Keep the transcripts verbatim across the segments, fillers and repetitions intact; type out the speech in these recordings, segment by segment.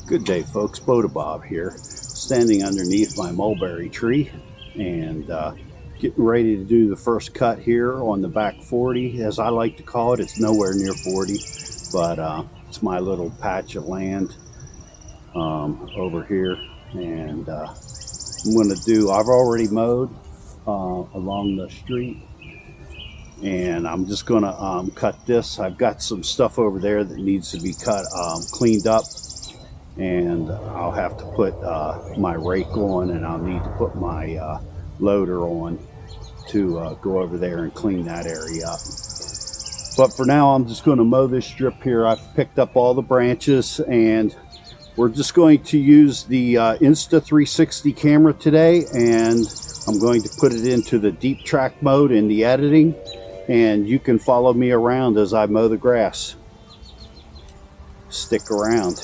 Good day, folks. Bota Bob here, standing underneath my mulberry tree and uh, getting ready to do the first cut here on the back forty, as I like to call it. It's nowhere near forty, but uh, it's my little patch of land um, over here. And uh, I'm going to do, I've already mowed uh, along the street, and I'm just going to um, cut this. I've got some stuff over there that needs to be cut, um, cleaned up. And I'll have to put uh, my rake on, and I'll need to put my uh, loader on to uh, go over there and clean that area up. But for now, I'm just going to mow this strip here. I've picked up all the branches, and we're just going to use the uh, Insta three sixty camera today, and I'm going to put it into the deep track mode in the editing, and you can follow me around as I mow the grass. Stick around.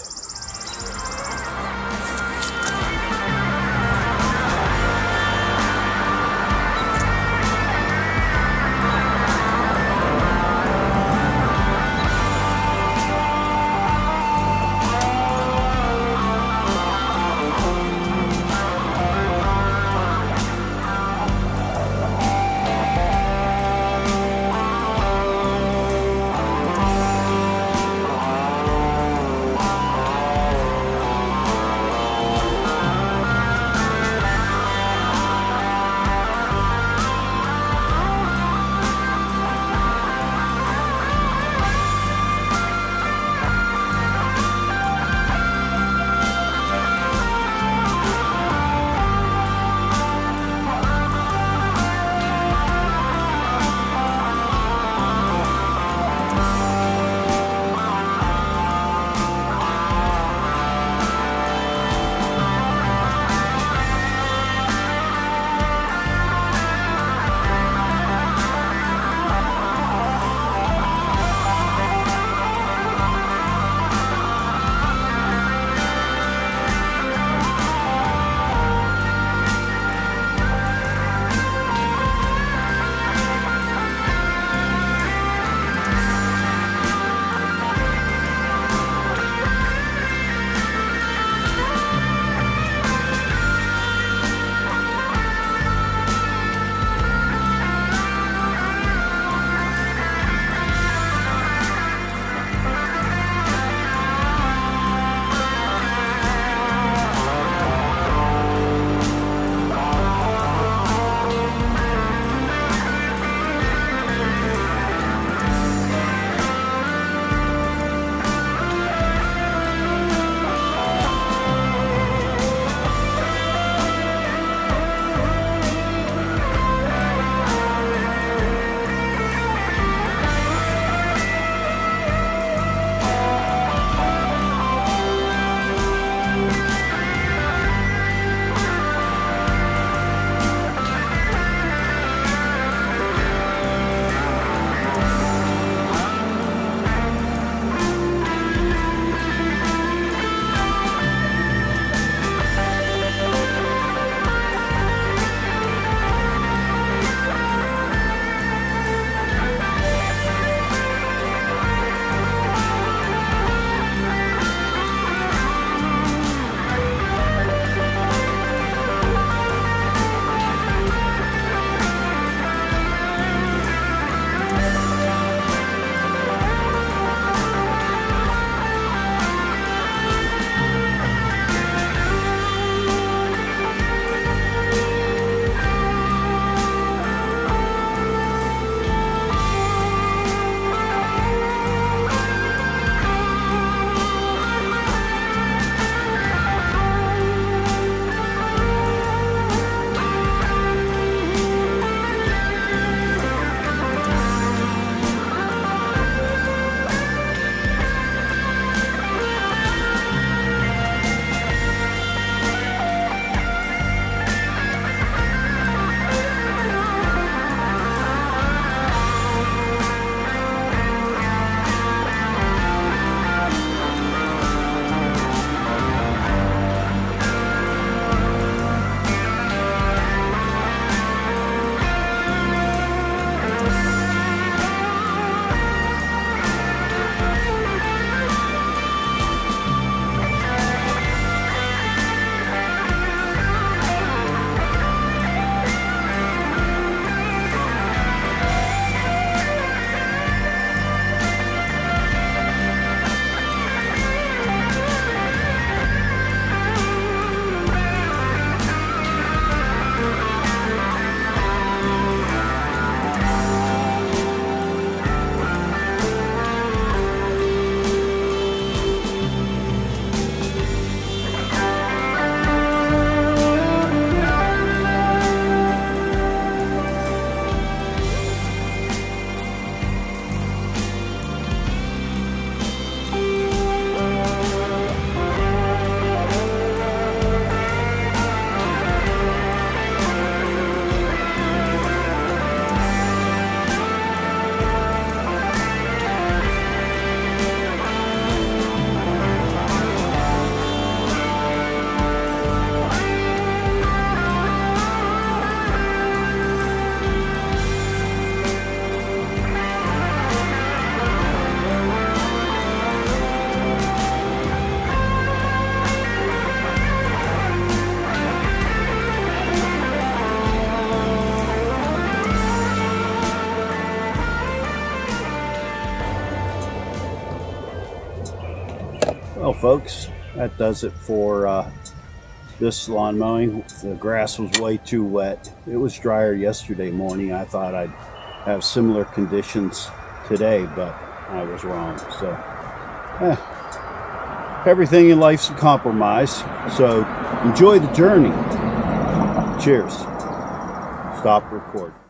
Well, folks, that does it for uh, this lawn mowing. The grass was way too wet. It was drier yesterday morning. I thought I'd have similar conditions today, but I was wrong. So eh, everything in life's a compromise, so enjoy the journey. Cheers. Stop recording.